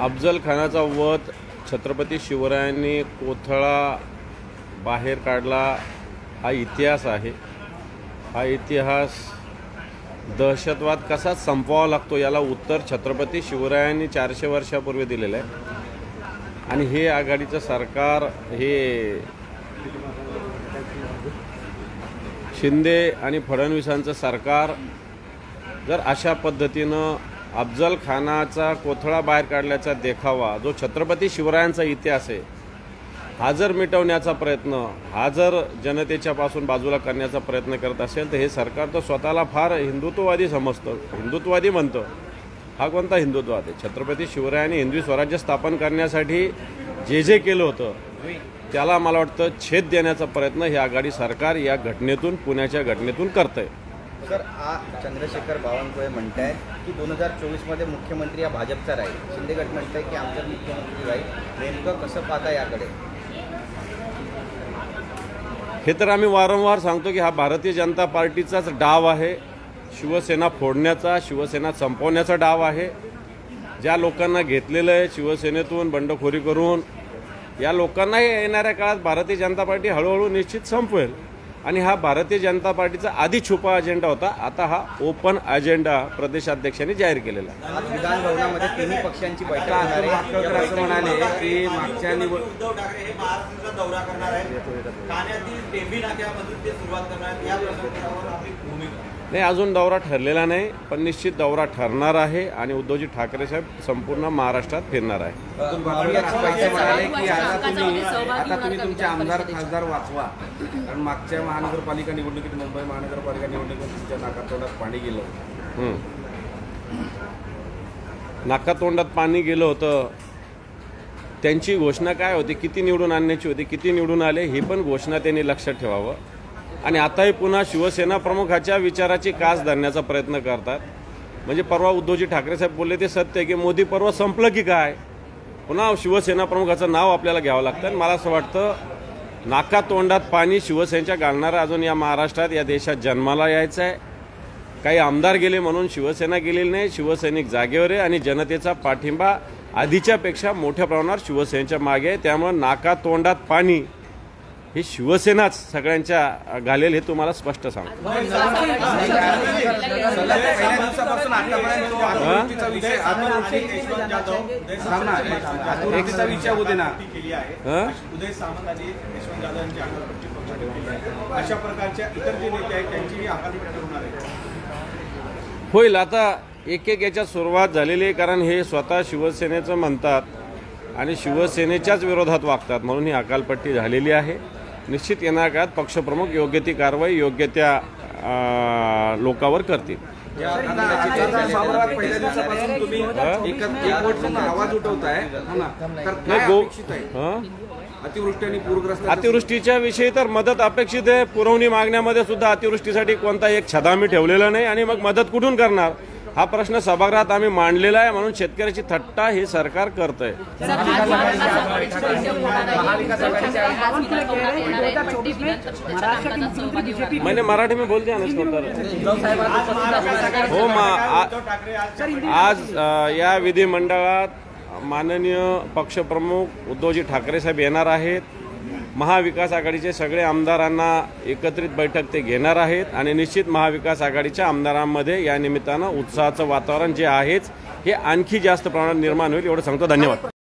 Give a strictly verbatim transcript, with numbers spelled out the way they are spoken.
अफजल खानाचा वध छत्रपती शिवरायांनी कोथळा बाहेर काढला हा इतिहास आहे। हा इतिहास दहशतवाद कसा संपवावा लागतो याला उत्तर छत्रपती शिवरायांनी चारशे वर्षापूर्वी दिलेलं आहे। आणि हे आघाडीचं सरकार हे शिंदे आणि फडणवीसांचं सरकार जर अशा पद्धतीनं अफजल खानाचा कोथळा बाहेर काढल्याचा देखावा जो छत्रपती शिवरायांचा इतिहास आहे हा जर मिटवण्याचा प्रयत्न हा जर जनतेच्यापासून बाजूला करण्याचा प्रयत्न करत असेल तर हे सरकार तर स्वतःला फार हिंदुत्ववादी समजतं, हिंदुत्ववादी म्हणतं। हा कोणता हिंदुत्ववाद आहे? छत्रपती शिवरायांनी हिंदवी स्वराज्य स्थापन करण्यासाठी जे जे केलं होतं त्याला मला वाटतं छेद देण्याचा प्रयत्न हे आघाडी सरकार या घटनेतून पुण्याच्या घटनेतून करतंय। सर, आ चंद्रशेखर बावनकुळे म्हणत आहेत की दोन हजार चोवीसमध्ये मुख्यमंत्री हा भाजपचा राहील, शिंदे गट म्हणत आहे की आमचा मुख्यमंत्री राहील, नेमकं कसं पाहता याकडे? हे तर आम्ही वारंवार सांगतो की हा भारतीय जनता पार्टीचाच डाव आहे, शिवसेना फोडण्याचा, शिवसेना संपवण्याचा डाव आहे। ज्या लोकांना घेतलेलं आहे शिवसेनेतून बंडखोरी करून या लोकांनाही येणाऱ्या काळात भारतीय जनता पार्टी हळूहळू निश्चित संपवेल। आणि हा भारतीय जनता पार्टीचा आधी छुपा अजेंडा होता, आता हा ओपन अजेंडा प्रदेशाध्यक्षांनी जाहीर केलेला आहे। आज विधान भवनामध्ये तिन्ही पक्षांची बैठक होणार आहे। असं म्हणाले की मागच्या उद्धव ठाकरे हे महाराष्ट्राचा दौरा करणार आहेत, ठाण्यातील टेंभी नाक्यामधून ते सुरुवात करणार आहेत, या प्रसंगावर आपली भूमिका? नाही, अजून दौरा ठरलेला नाही, पण निश्चित दौरा ठरणार आहे आणि उद्धवजी ठाकरे साहेब संपूर्ण महाराष्ट्रात फिरणार आहे। म्हणाले की आता तुम्ही आता तुम्ही तुमचे आमदार खासदार वाचवा, कारण मागच्या महानगरपालिका निवडणुकीत मुंबई महानगरपालिका निवडणुकीत तुमच्या नाकातोंडात पाणी गेलं नाकातोंडात पाणी गेलं होतं। त्यांची घोषणा काय होती, किती निवडून आणण्याची होती, किती निवडून आले ही पण घोषणा त्यांनी लक्षात ठेवावं। आणि आताही पुन्हा शिवसेना प्रमुखाच्या विचाराची कास धरण्याचा प्रयत्न करतात। म्हणजे परवा उद्धवजी ठाकरे साहेब बोलले ते सत्य आहे की मोदी पर्व संपलं की काय, पुन्हा शिवसेना प्रमुखाचं नाव आपल्याला घ्यावं लागतं। आणि मला असं वाटतं नाकातोंडात पाणी शिवसेनेच्या घालणारा अजून या महाराष्ट्रात या देशात जन्माला यायचं आहे। काही आमदार गेले म्हणून शिवसेना गेलेली नाही, शिवसैनिक जागेवर आहे आणि जनतेचा पाठिंबा आधीच्यापेक्षा मोठ्या प्रमाणावर शिवसेनेच्या मागे आहे। त्यामुळे नाकातोंडात पाणी ही शिवसेनाच सगळ्यांच्या घालेल हे तुम्हाला स्पष्ट सांगतो। होईल, आता एक एक याच्यात सुरुवात झालेली आहे, कारण हे स्वतः शिवसेनेचं म्हणतात आणि शिवसेनेच्याच विरोधात वागतात, म्हणून ही हकालपट्टी झालेली आहे। निश्चित येणाऱ्या काळात पक्षप्रमुख योग्य ती कारवाई योग्य त्या लोकांवर करतील। पहिल्या दिवसापासून तुम्ही एक वोटचा आवाज उठवताय, अतिवृष्टी आणि पूरग्रस्त अतिवृष्टीच्या विषयी तर मदत अपेक्षित आहे, पुरवणी मागण्यामध्ये सुद्धा अतिवृष्टीसाठी कोणता एक छदा मी ठेवलेला नाही आणि मग मदत कुठून करणार हा प्रश्न सभागृहात आम्ही मांडलेला आहे। म्हणून शेतकऱ्याची थट्टा हे सरकार करतंय। मैंने मराठी में बोल दिया ना इसको तर हो मा आज या विधिमंडळात माननीय पक्षप्रमुख उद्धवजी ठाकरे साहेब येणार आहेत। महाविकास आघाडीचे सगळे आमदारांना एकत्रित बैठक ते घेणार आहेत आणि निश्चित महाविकास आघाडीच्या आमदारांमध्ये या निमित्तानं उत्साहाचं वातावरण जे आहेच हे आणखी जास्त प्रमाणात निर्माण होईल एवढं सांगतो। धन्यवाद।